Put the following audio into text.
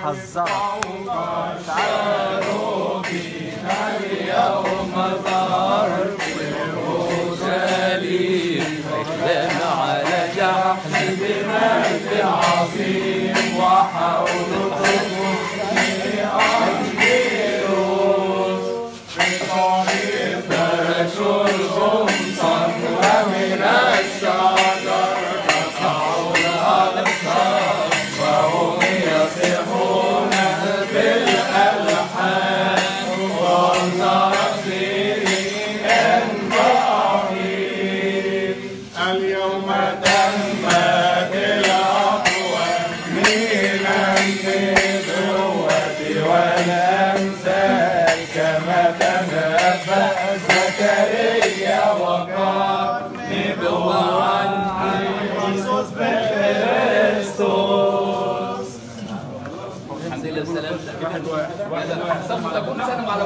حذرك تعالوا بنا اليوم ظهر اورشليم اكلم على جحش بمجد عظيم وحوله فرشوا القمصان ومن الشجر قطعوا الأبصار وهم يصيحون بالألحان والناصرين ضعيف اليوم تمت الأقوى من النبوة والأمثال كما تنبأ زكريا وقال نبوة عن يسوع بكريستوس. الحمد لله والسلام. تكون سلام على